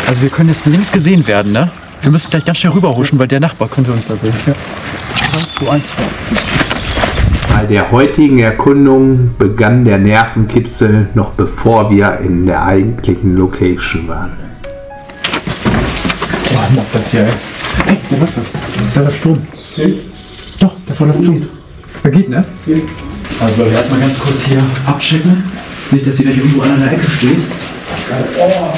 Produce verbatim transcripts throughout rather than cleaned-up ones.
Also wir können jetzt von links gesehen werden, ne? Wir müssen gleich ganz schnell rüberhuschen, weil der Nachbar könnte uns da sehen. Ja. Bei der heutigen Erkundung begann der Nervenkitzel noch bevor wir in der eigentlichen Location waren. Boah, noch das hier, ey. Hey, wo ist das? Da läuft Strom. Okay. Doch, das war der Strom. Das geht, ne? Okay. Also wollen wir erstmal ganz kurz hier abchecken. Nicht, dass sie gleich irgendwo an einer Ecke steht. Oh,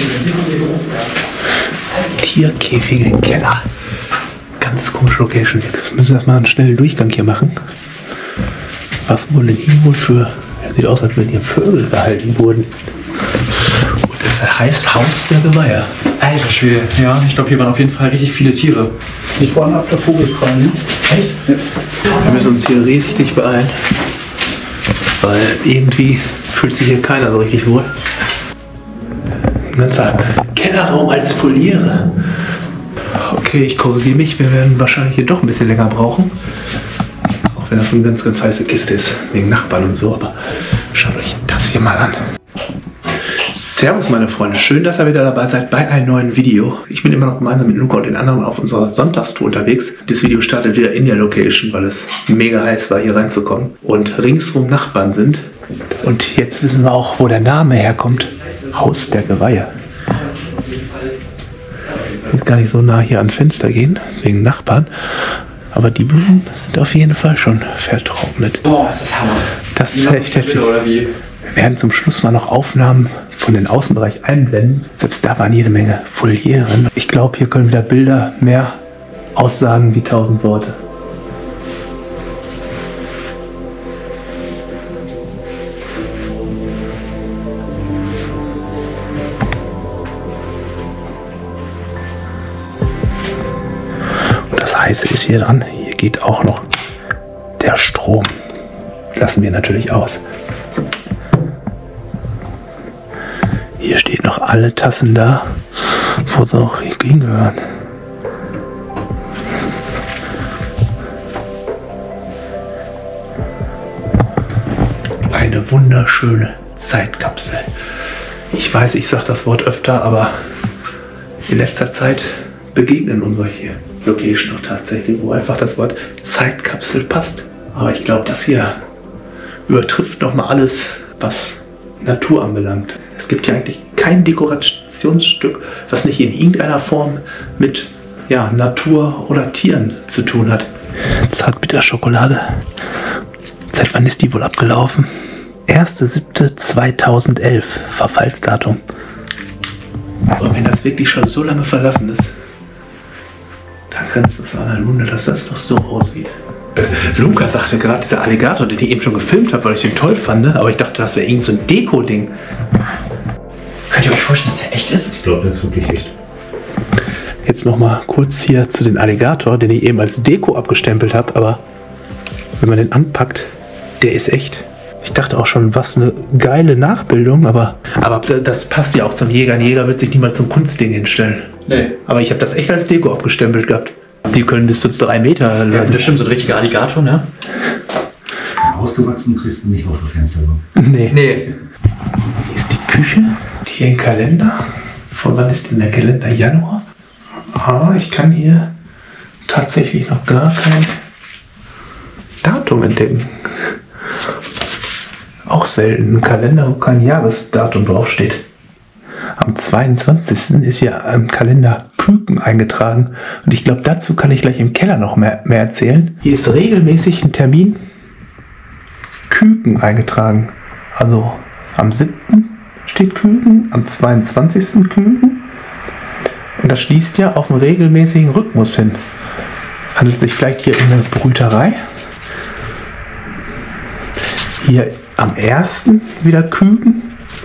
Tierkäfige im Keller. Ganz komische Location. Wir müssen erstmal einen schnellen Durchgang hier machen. Was wohl denn hier wohl für... Ja, sieht aus, als wenn hier Vögel gehalten wurden. Und das heißt Haus der Geweiher. Alter Schwede, ja, ich glaube, hier waren auf jeden Fall richtig viele Tiere. Ich war ab der Vogelfrei, ne? Echt? Ja. Wir müssen uns hier richtig beeilen. Weil irgendwie fühlt sich hier keiner so richtig wohl. Ein ganzer Kellerraum als Foliere. Okay, ich korrigiere mich, wir werden wahrscheinlich hier doch ein bisschen länger brauchen. Auch wenn das eine ganz, ganz heiße Kiste ist, wegen Nachbarn und so, aber schaut euch das hier mal an. Servus meine Freunde, schön, dass ihr wieder dabei seid bei einem neuen Video. Ich bin immer noch gemeinsam mit Luca und den anderen auf unserer Sonntagstour unterwegs. Dieses Video startet wieder in der Location, weil es mega heiß war, hier reinzukommen. Und ringsrum Nachbarn sind. Und jetzt wissen wir auch, wo der Name herkommt. Haus der Geweiher. Ich will gar nicht so nah hier ans Fenster gehen, wegen Nachbarn. Aber die Blumen sind auf jeden Fall schon vertrocknet. Boah, ist das Hammer. Das ist echt heftig. Oder wie? Wir werden zum Schluss mal noch Aufnahmen von den Außenbereich einblenden. Selbst da waren jede Menge Folieren. Ich glaube, hier können wieder Bilder mehr aussagen wie tausend Worte. Und das Heiße ist hier dran, hier geht auch noch der Strom. Lassen wir natürlich aus. Hier stehen noch alle Tassen da, wo sie auch hingehören. Eine wunderschöne Zeitkapsel. Ich weiß, ich sage das Wort öfter, aber in letzter Zeit begegnen uns solche Locations noch tatsächlich, wo einfach das Wort Zeitkapsel passt. Aber ich glaube, das hier übertrifft nochmal alles, was Natur anbelangt. Es gibt ja eigentlich kein Dekorationsstück, was nicht in irgendeiner Form mit ja, Natur oder Tieren zu tun hat. Zartbitterschokolade. Seit wann ist die wohl abgelaufen? erster siebter zweitausendelf, Verfallsdatum. Aber wenn das wirklich schon so lange verlassen ist, dann grenzt es an ein Wunder, dass das noch so aussieht. Luca sagte gerade, dieser Alligator, den ich eben schon gefilmt habe, weil ich den toll fand, aber ich dachte, das wäre irgend so ein Deko-Ding. Könnt ihr euch vorstellen, dass der echt ist? Ich glaube, der ist wirklich echt. Jetzt noch mal kurz hier zu den Alligator, den ich eben als Deko abgestempelt habe, aber wenn man den anpackt, der ist echt. Ich dachte auch schon, was eine geile Nachbildung, aber, aber das passt ja auch zum Jäger. Ein Jäger wird sich niemals zum Kunstding hinstellen. Nee. Aber ich habe das echt als Deko abgestempelt gehabt. Die können bis zu drei Meter. Ja, das stimmt, so ein richtiger Alligator, ne? Ausgewachsen kriegst du nicht auf das Fenster. Nee. Nee. Hier ist die Küche. Hier ein Kalender. Von wann ist denn der Kalender? Januar? Ah, ich kann hier tatsächlich noch gar kein Datum entdecken. Auch selten. Ein Kalender, wo kein Jahresdatum draufsteht. Am zweiundzwanzigsten ist ja im Kalender Küken eingetragen. Und ich glaube, dazu kann ich gleich im Keller noch mehr, mehr erzählen. Hier ist regelmäßig ein Termin Küken eingetragen. Also am siebten steht Küken, am zweiundzwanzigsten Küken. Und das schließt ja auf einen regelmäßigen Rhythmus hin. Handelt sich vielleicht hier um eine Brüterei. Hier am ersten wieder Küken.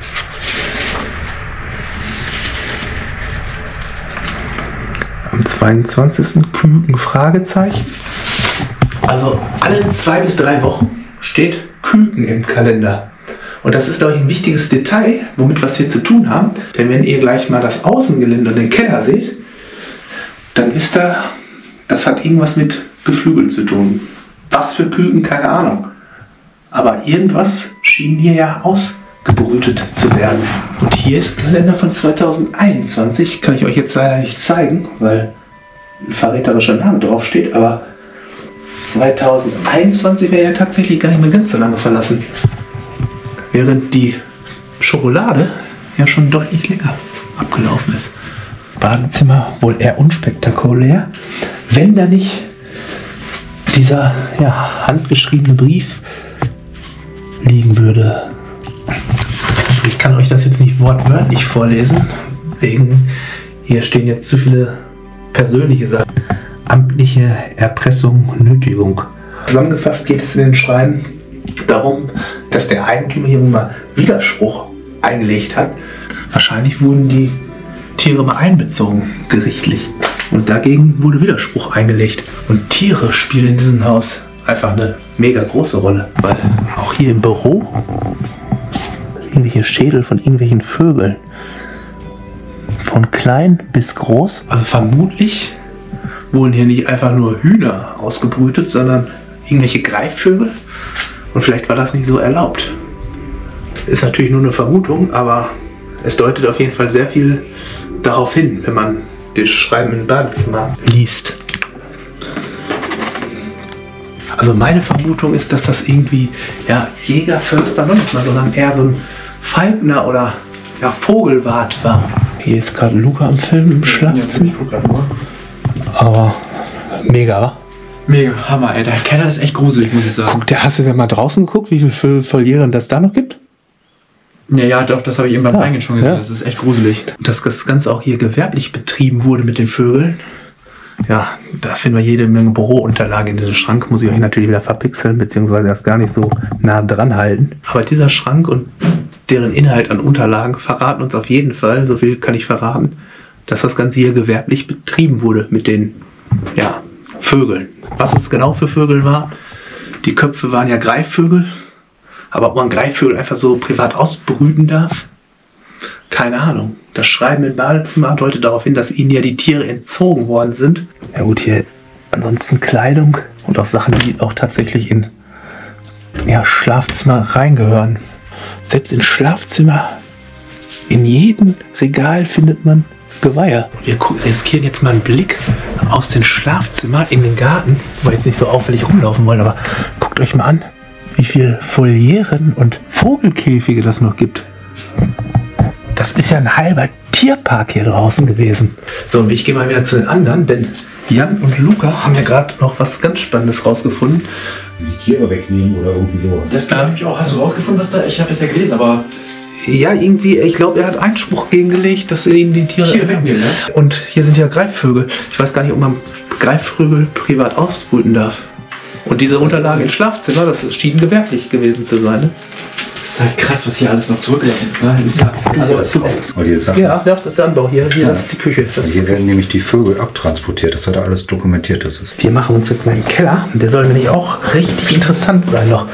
Am zweiundzwanzigsten Küken Fragezeichen. Also alle zwei bis drei Wochen steht Küken im Kalender. Und das ist, glaube ich, ein wichtiges Detail, womit wir es hier zu tun haben. Denn wenn ihr gleich mal das Außengelände und den Keller seht, dann wisst ihr, das hat irgendwas mit Geflügel zu tun. Was für Küken, keine Ahnung. Aber irgendwas schien hier ja gebrütet zu werden. Und hier ist ein Kalender von zweitausendeinundzwanzig. Kann ich euch jetzt leider nicht zeigen, weil ein verräterischer Name draufsteht, aber zweitausendeinundzwanzig wäre ja tatsächlich gar nicht mehr ganz so lange verlassen. Während die Schokolade ja schon deutlich länger abgelaufen ist. Badezimmer wohl eher unspektakulär, wenn da nicht dieser ja, handgeschriebene Brief liegen würde. Ich kann euch das jetzt nicht wortwörtlich vorlesen, wegen hier stehen jetzt zu viele persönliche Sachen. Amtliche Erpressung, Nötigung. Zusammengefasst geht es in den Schreiben darum, dass der Eigentümer hier mal Widerspruch eingelegt hat. Wahrscheinlich wurden die Tiere mal einbezogen, gerichtlich. Und dagegen wurde Widerspruch eingelegt. Und Tiere spielen in diesem Haus einfach eine mega große Rolle. Weil auch hier im Büro irgendwelche Schädel von irgendwelchen Vögeln. Von klein bis groß. Also vermutlich wurden hier nicht einfach nur Hühner ausgebrütet, sondern irgendwelche Greifvögel. Und vielleicht war das nicht so erlaubt. Ist natürlich nur eine Vermutung, aber es deutet auf jeden Fall sehr viel darauf hin, wenn man das Schreiben im Badezimmer liest. Also meine Vermutung ist, dass das irgendwie ja, Jäger, Förster noch nicht mal, sondern eher so ein Falkner oder ja, Vogelwart war. Hier ist gerade Luca am Film im Schlafzimmer. Aber mega, wa? Mega, Hammer, ey. Der Keller ist echt gruselig, muss ich sagen. Guck, der, hast du denn mal draußen geguckt, wie viele Voliere das da noch gibt? Ja, ja, doch, das habe ich eben beim Ja, Reingehen schon gesehen. ja. Das ist echt gruselig. Dass das Ganze auch hier gewerblich betrieben wurde mit den Vögeln. Ja, da finden wir jede Menge Bürounterlagen in diesem Schrank. Muss ich euch natürlich wieder verpixeln, beziehungsweise das gar nicht so nah dran halten. Aber dieser Schrank und deren Inhalt an Unterlagen verraten uns auf jeden Fall, so viel kann ich verraten, dass das Ganze hier gewerblich betrieben wurde mit den ja, Vögeln. Was es genau für Vögel war, die Köpfe waren ja Greifvögel. Aber ob man Greifvögel einfach so privat ausbrüten darf? Keine Ahnung. Das Schreiben im Badezimmer deutet darauf hin, dass ihnen ja die Tiere entzogen worden sind. Ja gut, hier ansonsten Kleidung und auch Sachen, die auch tatsächlich in ja, Schlafzimmer reingehören. Selbst in Schlafzimmer, in jedem Regal findet man Geweihe. Wir riskieren jetzt mal einen Blick aus dem Schlafzimmer in den Garten, wo wir jetzt nicht so auffällig rumlaufen wollen, aber guckt euch mal an, wie viele Volieren und Vogelkäfige das noch gibt. Das ist ja ein halber Tierpark hier draußen gewesen. So, und ich gehe mal wieder zu den anderen, denn Jan und Luca haben ja gerade noch was ganz Spannendes rausgefunden. Die Tiere wegnehmen oder irgendwie sowas. Das glaube ich auch. Hast du rausgefunden, was da? Ich habe das ja gelesen, aber. Ja, irgendwie, ich glaube, er hat Einspruch gegengelegt, dass er ihnen die Tiere, Tiere wegnehmen, ne? Und hier sind ja Greifvögel. Ich weiß gar nicht, ob man Greifvögel privat ausbrüten darf. Und diese Unterlagen im Schlafzimmer, das schien gewerblich gewesen zu sein. Ne? Das ist halt krass, was hier alles noch zurückgelassen ist. Ne? Ist, Also, also, Weil die Sachen, ja, das ist der Anbau hier. Hier Ja. ist die Küche. Das hier ist werden nämlich die Vögel abtransportiert. Das hat er alles dokumentiert. Das ist. Wir machen uns jetzt mal im Keller. Der soll nämlich auch richtig interessant sein noch.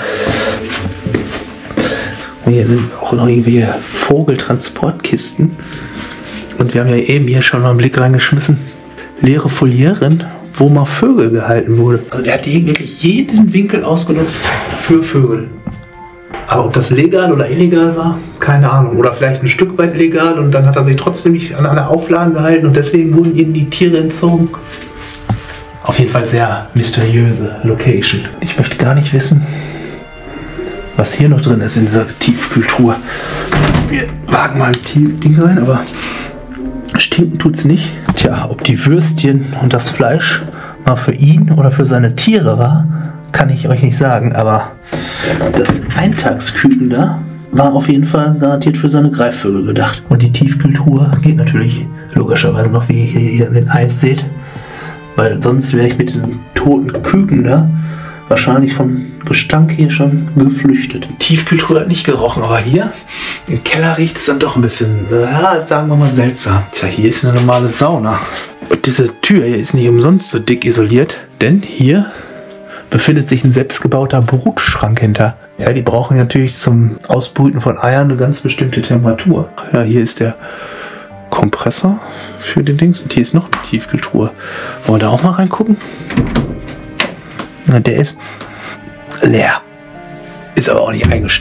Und hier sind auch noch irgendwelche Vogeltransportkisten. Und wir haben ja eben hier schon mal einen Blick reingeschmissen. Leere Folieren, wo mal Vögel gehalten wurde. Also der hat hier wirklich jeden Winkel ausgenutzt für Vögel. Aber ob das legal oder illegal war, keine Ahnung. Oder vielleicht ein Stück weit legal und dann hat er sich trotzdem nicht an alle Auflagen gehalten und deswegen wurden ihnen die Tiere entzogen. Auf jeden Fall sehr mysteriöse Location. Ich möchte gar nicht wissen, was hier noch drin ist in dieser Tiefkühltruhe. Wir wagen mal ein Ding rein, aber stinken tut's nicht. Tja, ob die Würstchen und das Fleisch mal für ihn oder für seine Tiere war, kann ich euch nicht sagen, aber das Eintagsküken da war auf jeden Fall garantiert für seine Greifvögel gedacht. Und die Tiefkühltruhe geht natürlich logischerweise noch, wie ihr hier in den Eis seht, weil sonst wäre ich mit diesen toten Küken da wahrscheinlich vom Gestank hier schon geflüchtet. Die Tiefkühltruhe hat nicht gerochen, aber hier im Keller riecht es dann doch ein bisschen, ja, sagen wir mal, seltsam. Tja, hier ist eine normale Sauna. Und diese Tür hier ist nicht umsonst so dick isoliert, denn hier befindet sich ein selbstgebauter Brutschrank hinter. Ja, die brauchen natürlich zum Ausbrüten von Eiern eine ganz bestimmte Temperatur. Ja, hier ist der Kompressor für den Dings und hier ist noch eine Tiefkühltruhe. Wollen wir da auch mal reingucken? Na, der ist leer. Ist aber auch nicht eingesteckt.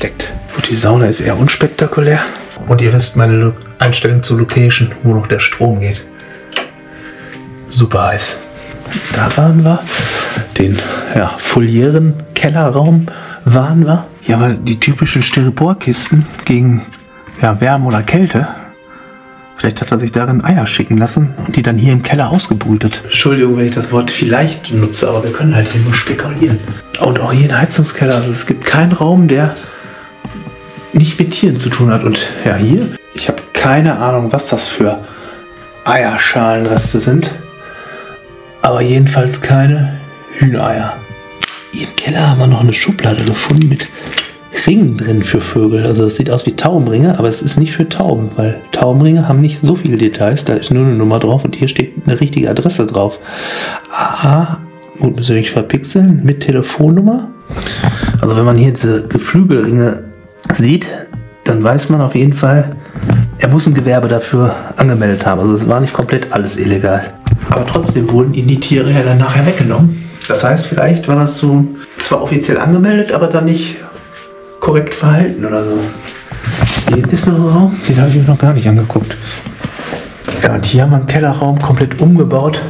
Gut, die Sauna ist eher unspektakulär. Und ihr wisst meine Lo- Einstellung zur Location, wo noch der Strom geht. Super heiß. Da waren wir. Den ja, Folieren-Kellerraum waren wir. Hier haben wir die typischen Styroporkisten gegen ja, Wärme oder Kälte. Vielleicht hat er sich darin Eier schicken lassen und die dann hier im Keller ausgebrütet. Entschuldigung, wenn ich das Wort vielleicht nutze, aber wir können halt hier nur spekulieren. Und auch hier ein Heizungskeller. Also es gibt keinen Raum, der nicht mit Tieren zu tun hat. Und ja, hier, ich habe keine Ahnung, was das für Eierschalenreste sind. Aber jedenfalls keine Hühnereier. Hier im Keller haben wir noch eine Schublade gefunden mit Ringen drin für Vögel. Also das sieht aus wie Taubenringe, aber es ist nicht für Tauben, weil Taubenringe haben nicht so viele Details. Da ist nur eine Nummer drauf und hier steht eine richtige Adresse drauf. Ah, gut, müssen wir nicht verpixeln, mit Telefonnummer. Also wenn man hier diese Geflügelringe sieht, dann weiß man auf jeden Fall, er muss ein Gewerbe dafür angemeldet haben. Also es war nicht komplett alles illegal. Aber trotzdem wurden ihnen die Tiere ja dann nachher weggenommen. Das heißt, vielleicht war das so zwar offiziell angemeldet, aber dann nicht korrekt verhalten oder so. Hier ist noch ein Raum, den habe ich mir noch gar nicht angeguckt. Ja, und hier haben wir einen Kellerraum komplett umgebaut.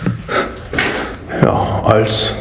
Ja, als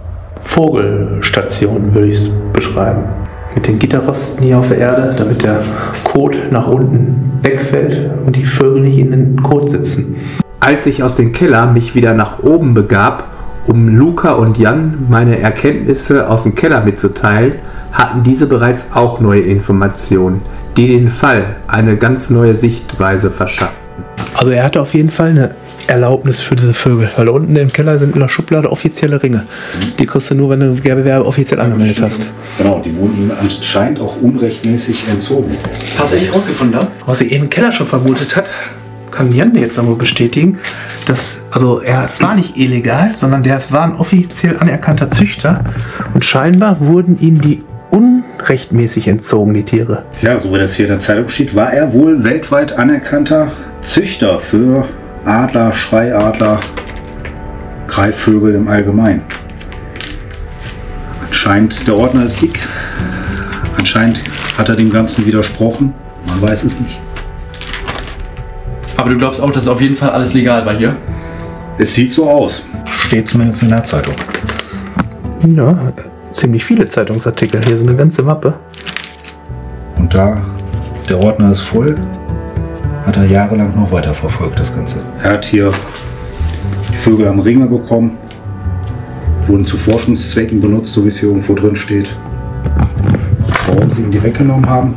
Vogelstation würde ich es beschreiben. Mit den Gitterrosten hier auf der Erde, damit der Kot nach unten wegfällt und die Vögel nicht in den Kot sitzen. Als ich aus dem Keller mich wieder nach oben begab, um Luca und Jan meine Erkenntnisse aus dem Keller mitzuteilen, hatten diese bereits auch neue Informationen, die den Fall eine ganz neue Sichtweise verschafften. Also er hatte auf jeden Fall eine Erlaubnis für diese Vögel, weil da unten im Keller sind in der Schublade offizielle Ringe. Die kriegst du nur, wenn du Gewerbe offiziell angemeldet hast. Genau, die wurden ihm anscheinend auch unrechtmäßig entzogen. Hast du echt rausgefunden, da? Was er eben im Keller schon vermutet hat, kann Jan jetzt nochmal bestätigen, dass, also er, es war nicht illegal, sondern der, es war ein offiziell anerkannter Züchter und scheinbar wurden ihm die unrechtmäßig entzogen, die Tiere. Ja, so wie das hier in der Zeitung steht, war er wohl weltweit anerkannter Züchter für Adler, Schreiadler, Greifvögel im Allgemeinen. Anscheinend, der Ordner ist dick. Anscheinend hat er dem Ganzen widersprochen. Man weiß es nicht. Aber du glaubst auch, dass auf jeden Fall alles legal war hier? Es sieht so aus. Steht zumindest in der Zeitung. Ja, ziemlich viele Zeitungsartikel. Hier ist eine ganze Mappe. Und da der Ordner ist voll, hat er jahrelang noch weiter verfolgt, das Ganze. Er hat hier, die Vögel haben Ringe bekommen, wurden zu Forschungszwecken benutzt, so wie es hier irgendwo drin steht. Warum sie ihm die weggenommen haben,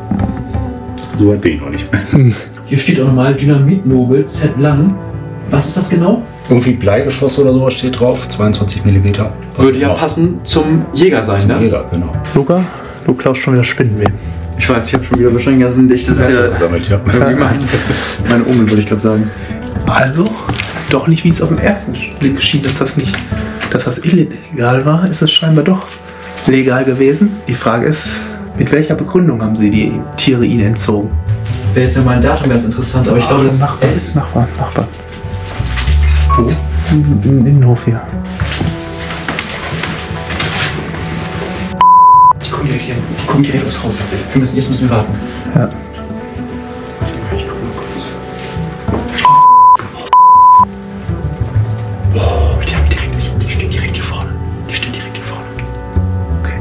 so weit bin ich noch nicht. Hier steht auch nochmal Dynamit-Nobel Z lang. Was ist das genau? Irgendwie Bleigeschoss oder sowas steht drauf, zweiundzwanzig Millimeter. Würde ja passen zum Jäger sein, ne? Jäger, genau. Luca, du klaust schon wieder Spinnenweben. Ich weiß, ich habe schon wieder wahrscheinlich ganz dicht. Das ist ja gesammelt, ja. irgendwie mein, meine Umme, würde ich gerade sagen. Also, doch nicht wie es auf den ersten Blick schien, dass das nicht, dass das illegal war, ist es scheinbar doch legal gewesen. Die Frage ist, mit welcher Begründung haben sie die Tiere ihnen entzogen? Wäre jetzt ja mal ein Datum ganz interessant, aber ich glaube, das Nachbar, älteste Nachbar, Nachbar. Wo? Im Innenhof hier. Die kommen direkt hier, die kommen direkt aufs Haus. Wir müssen, jetzt müssen wir warten. Ja. Oh, die haben direkt, die stehen direkt hier vorne. Die stehen direkt hier vorne. Okay.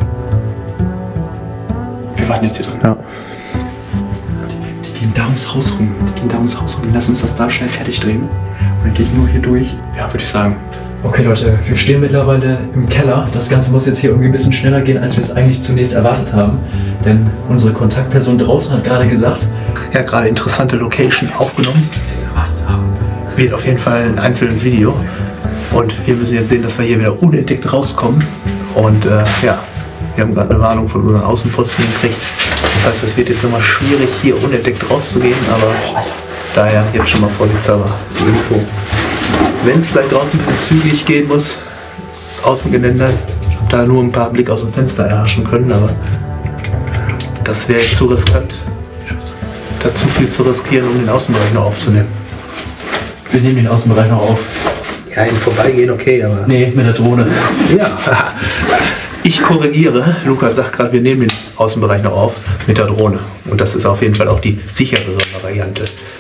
Wir warten jetzt hier drin. Ja. Die gehen da ums Haus rum. Die gehen da ums Haus rum. Lass uns das da schnell fertig drehen. Und dann gehe ich nur hier durch. Ja, würde ich sagen. Okay, Leute, wir stehen mittlerweile im Keller. Das Ganze muss jetzt hier irgendwie ein bisschen schneller gehen, als wir es eigentlich zunächst erwartet haben. Denn unsere Kontaktperson draußen hat gerade gesagt, Ja, gerade interessante Location aufgenommen. zunächst erwartet haben. Wird auf jeden Fall ein einzelnes Video. Und wir müssen jetzt sehen, dass wir hier wieder unentdeckt rauskommen. Und äh, ja, wir haben gerade eine Warnung von unseren Außenposten gekriegt. Das heißt, es wird jetzt nochmal schwierig, hier unentdeckt rauszugehen. Aber daher jetzt schon mal vorsichtshalber die Info. Wenn es gleich draußen ein bisschen zügig gehen muss, das Außengelände, ich habe da nur ein paar Blick aus dem Fenster erhaschen können, aber das wäre jetzt zu riskant. Da zu viel zu riskieren, um den Außenbereich noch aufzunehmen. Wir nehmen den Außenbereich noch auf. Ja, im Vorbeigehen okay, aber... Nee, mit der Drohne. Ja, Ich korrigiere, Lukas sagt gerade, wir nehmen den Außenbereich noch auf mit der Drohne. Und das ist auf jeden Fall auch die sicherere Variante.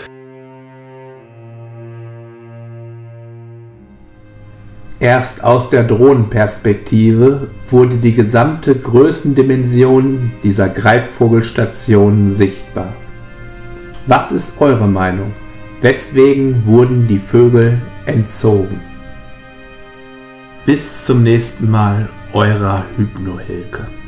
Erst aus der Drohnenperspektive wurde die gesamte Größendimension dieser Greifvogelstation sichtbar. Was ist eure Meinung? Weswegen wurden die Vögel entzogen? Bis zum nächsten Mal, eurer Hypno-Hilke.